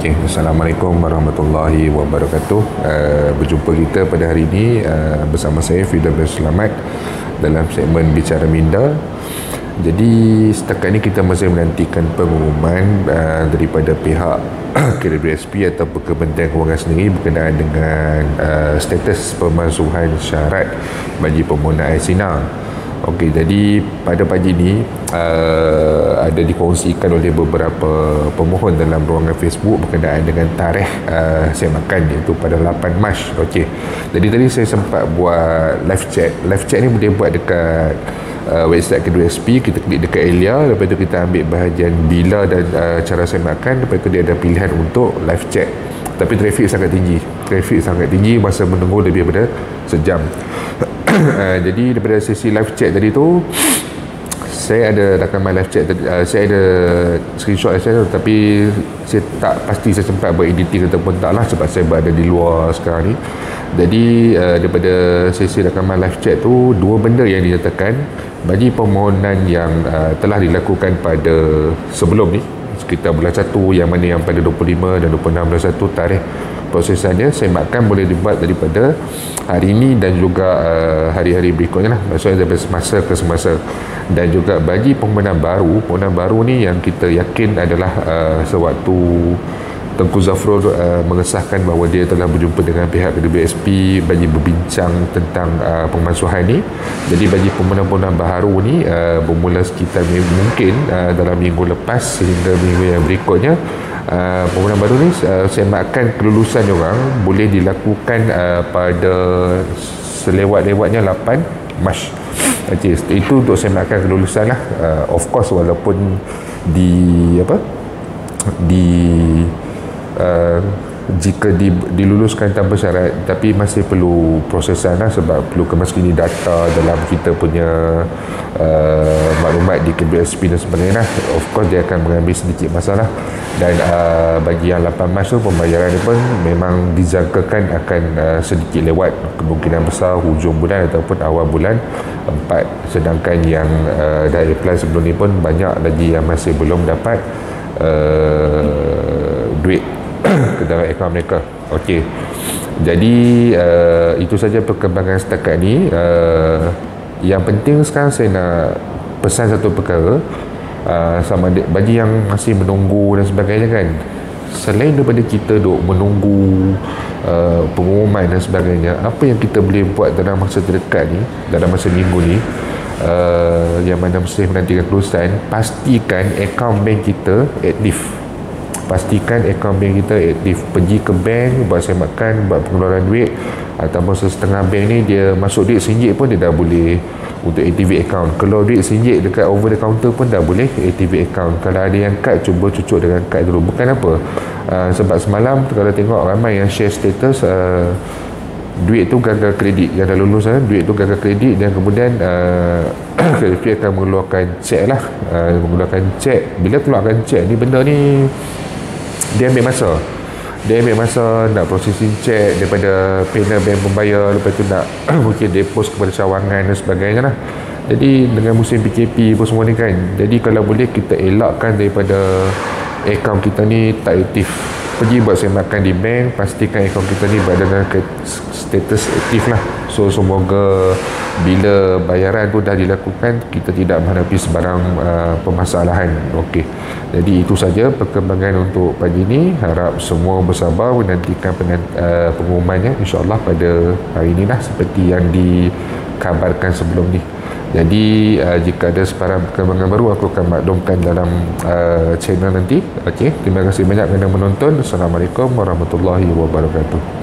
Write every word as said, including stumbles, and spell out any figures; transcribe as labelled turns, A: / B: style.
A: Okey, Assalamualaikum warahmatullahi wabarakatuh. Uh, berjumpa kita pada hari ini uh, bersama saya Firdaus bin Selamat dalam segmen Bicara Minda. Jadi setakat ini kita masih menantikan pengumuman uh, daripada pihak K W S P atau Kementerian Kewangan sendiri berkenaan dengan uh, status pemansuhan syarat bagi permohonan air sinar. Okey, jadi pada pagi ini uh, ada dikongsikan oleh beberapa pemohon dalam ruangan Facebook berkenaan dengan tarikh uh, semakan, iaitu pada lapan Mac. Okey, jadi tadi saya sempat buat live chat. Live chat ni boleh buat dekat uh, website K W S P. Kita klik dekat Elia, lepas tu kita ambil bahagian bila dan uh, cara semakan. Lepas tu dia ada pilihan untuk live chat. Tapi trafik sangat tinggi. Trafik sangat tinggi, masa menunggu lebih daripada sejam. Uh, jadi daripada sesi live chat tadi tu, saya ada rakaman live chat tadi, uh, saya ada screenshot live chat tu, tapi saya tak pasti saya sempat buat editing ataupun tak lah, sebab saya berada di luar sekarang ni. Jadi uh, daripada sesi rakaman live chat tu, dua benda yang dinyatakan bagi permohonan yang uh, telah dilakukan pada sebelum ni, sekitar bulan satu, yang mana yang pada dua puluh lima dan dua puluh enam bulan satu tarikh prosesannya semakan boleh dibuat daripada hari ini dan juga uh, hari-hari berikutnya lah, maksudnya daripada semasa ke semasa. Dan juga bagi permohonan baru, permohonan baru ni yang kita yakin adalah uh, sewaktu Tengku Zafrul uh, mengesahkan bahawa dia telah berjumpa dengan pihak K W S P bagi berbincang tentang uh, pemansuhan ni. Jadi bagi permohonan-permohonan baru ni uh, bermula sekitar mungkin uh, dalam minggu lepas sehingga minggu yang berikutnya, Uh, permohonan baru ni uh, semakan kelulusan orang boleh dilakukan uh, pada selewat-lewatnya lapan Mac. Okay, itu untuk semakan kelulusan lah. Uh, of course walaupun di apa di uh, jika di, diluluskan tanpa syarat, tapi masih perlu prosesan lah, sebab perlu kemaskini data dalam kita punya uh, maklumat di K W S P dan sebagainya lah. Of course dia akan mengambil sedikit masalah. Dan uh, bagi yang lapan Mac tu, pembayaran dia pun memang dijangkakan akan uh, sedikit lewat, kemungkinan besar hujung bulan ataupun awal bulan empat. Sedangkan yang uh, dah apply sebelum ni pun banyak lagi yang masih belum dapat uh, duit ke dalam akaun mereka. Okey, jadi uh, itu saja perkembangan setakat ni. Uh, yang penting sekarang saya nak pesan satu perkara, uh, sama ada, bagi yang masih menunggu dan sebagainya kan, selain daripada kita duk menunggu uh, pengumuman dan sebagainya, apa yang kita boleh buat dalam masa terdekat ni, dalam masa minggu ni, uh, yang mana mesti menantikan kelulusan, pastikan akaun bank kita aktif. Pastikan akaun bank kita aktif. Pergi ke bank, buat semakan, buat pengeluaran duit, ataupun setengah bank ni dia masuk duit RM satu pun dia dah boleh untuk activate account. Kalau duit RM satu dekat over the counter pun dah boleh activate account. Kalau ada yang kad, cuba cucuk dengan kad dulu. Bukan apa, uh, sebab semalam kalau tengok ramai yang share status uh, duit tu gagal kredit, yang dah lulus uh, duit tu gagal kredit, dan kemudian uh, K W S P akan mengeluarkan cek lah, uh, mengeluarkan cek. Bila keluarkan cek ni, benda ni dia ambil masa. Dia ambil masa nak processing cek daripada payment bank pembayar, lepas tu nak mungkin depos kepada cawangan dan sebagainya lah. Jadi dengan musim P K P pun semua ni kan, jadi kalau boleh kita elakkan daripada akaun kita ni tak aktif. Pergi buat semakan di bank, pastikan akaun kita ni berada dalam status aktif lah. So semoga bila bayaran tu dah dilakukan, kita tidak menghadapi sebarang uh, permasalahan. Okey, jadi itu saja perkembangan untuk pagi ini. Harap semua bersabar menantikan penant, uh, pengumumannya, insyaAllah pada hari ini lah, seperti yang dikabarkan sebelum ni. Jadi uh, jika ada sebarang perkembangan baru, aku akan maklumkan dalam uh, channel nanti. Okey, terima kasih banyak kerana menonton. Assalamualaikum warahmatullahi wabarakatuh.